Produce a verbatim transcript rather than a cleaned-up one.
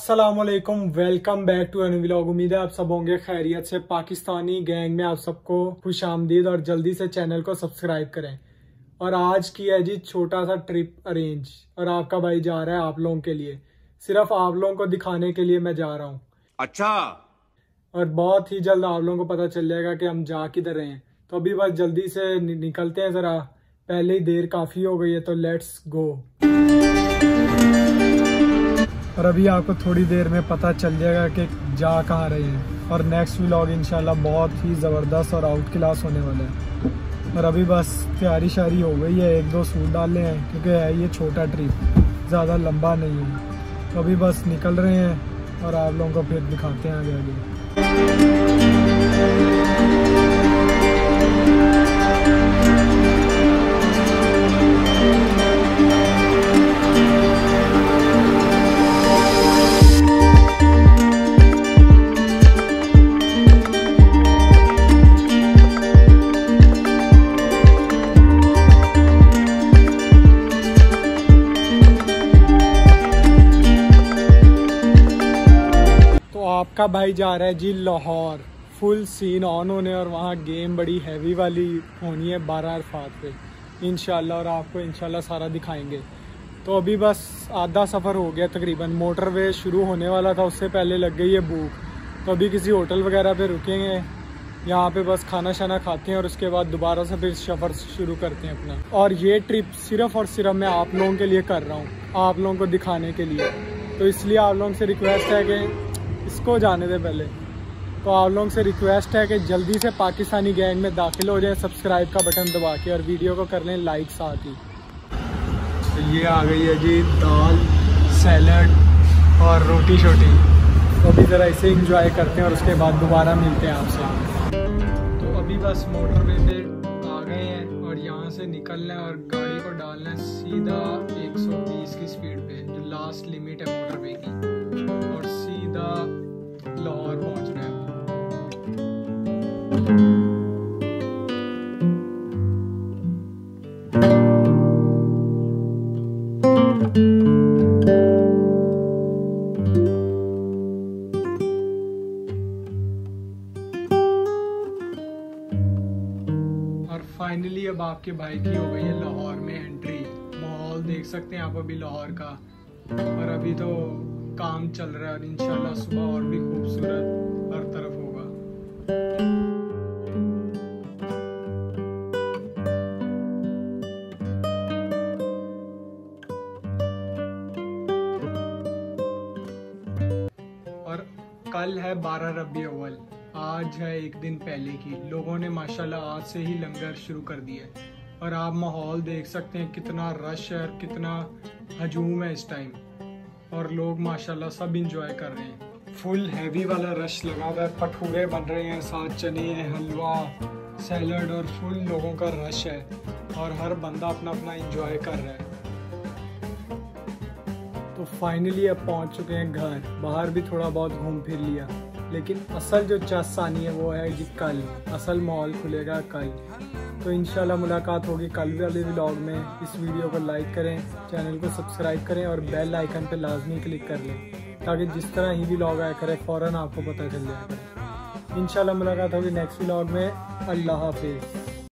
अस्सलामुअलैकुम, welcome back to Anu vlog. उम्मीद है आप सब होंगे खैरियत से। पाकिस्तानी गैंग में आप सबको खुश आमदीद और जल्दी से चैनल को सब्सक्राइब करें। और आज की है जी छोटा सा ट्रिप अरेंज और आपका भाई जा रहा है आप लोगों के लिए, सिर्फ आप लोगों को दिखाने के लिए मैं जा रहा हूँ। अच्छा। और बहुत ही जल्द आप लोगों को पता चल जाएगा कि हम जा किधर रहे हैं। तो अभी बस जल्दी से निकलते हैं, जरा पहले ही देर काफी हो गई है, तो लेट्स गो। और अभी आपको थोड़ी देर में पता चल जाएगा कि जा कहाँ रहे हैं। और नेक्स्ट व्लॉग इंशाल्लाह बहुत ही ज़बरदस्त और आउट क्लास होने वाला है। और अभी बस तैयारी शारी हो गई है, एक दो सूट डालने हैं क्योंकि है ये छोटा ट्रिप, ज़्यादा लंबा नहीं है। तो अभी बस निकल रहे हैं और आप लोगों को फिर दिखाते हैं आगे आगे। आपका भाई जा रहा है जी लाहौर, फुल सीन ऑन होने और वहाँ गेम बड़ी हैवी वाली होनी है बारह अरफात पे इंशाल्लाह, और आपको इंशाल्लाह सारा दिखाएंगे। तो अभी बस आधा सफ़र हो गया तकरीबन, मोटरवे शुरू होने वाला था, उससे पहले लग गई है भूख। तो अभी किसी होटल वगैरह पे रुकेंगे, यहाँ पे बस खाना शाना खाते हैं और उसके बाद दोबारा से फिर सफ़र शुरू करते हैं अपना। और ये ट्रिप सिर्फ़ और सिर्फ मैं आप लोगों के लिए कर रहा हूँ, आप लोगों को दिखाने के लिए। तो इसलिए आप लोगों से रिक्वेस्ट है कि इसको जाने दे पहले, तो आप लोगों से रिक्वेस्ट है कि जल्दी से पाकिस्तानी गैंग में दाखिल हो जाए, सब्सक्राइब का बटन दबा के, और वीडियो को कर लें लाइक साथ ही। तो ये आ गई है जी दाल, सैलड और रोटी शोटी। तो अभी ज़रा इसे इंजॉय करते हैं और उसके बाद दोबारा मिलते हैं आपसे। तो अभी बस मोटरवे पे आ गए हैं और यहाँ से निकलना है और गाड़ी को डालना है सीधा एक सौ बीस की स्पीड पे, जो लास्ट लिमिट है मोटरवे की, और सीधा लाहौर पहुंचना है। और फाइनली अब आपके भाई की हो गई है लाहौर में एंट्री। माहौल देख सकते हैं आप अभी लाहौर का, और अभी तो काम चल रहा है और इंशाल्लाह सुबह और भी खूबसूरत हर तरफ होगा। और कल है बारह रबी अव्वल, आज है एक दिन पहले की। लोगों ने माशाल्लाह आज से ही लंगर शुरू कर दिया है और आप माहौल देख सकते हैं कितना रश है और कितना हजूम है इस टाइम, और लोग माशाल्लाह सब इंजॉय कर रहे हैं। फुल हैवी वाला रश लगा हुआ है, भटूरे बन रहे हैं, साथ चने, हलवा, सैलड, और फुल लोगों का रश है और हर बंदा अपना अपना इंजॉय कर रहा है। तो फाइनली अब पहुंच चुके हैं घर। बाहर भी थोड़ा बहुत घूम फिर लिया, लेकिन असल जो चस आनी है वो है जी कल, असल माहौल खुलेगा कल। तो इंशाल्लाह मुलाकात होगी कल वाले व्लॉग में। इस वीडियो को लाइक करें, चैनल को सब्सक्राइब करें और बेल आइकन पे लाजमी क्लिक कर लें, ताकि जिस तरह ही व्लॉग आया करे फ़ौरन आपको पता चल जाए। इंशाल्लाह मुलाकात होगी नेक्स्ट व्लॉग में। अल्लाह हाफिज़।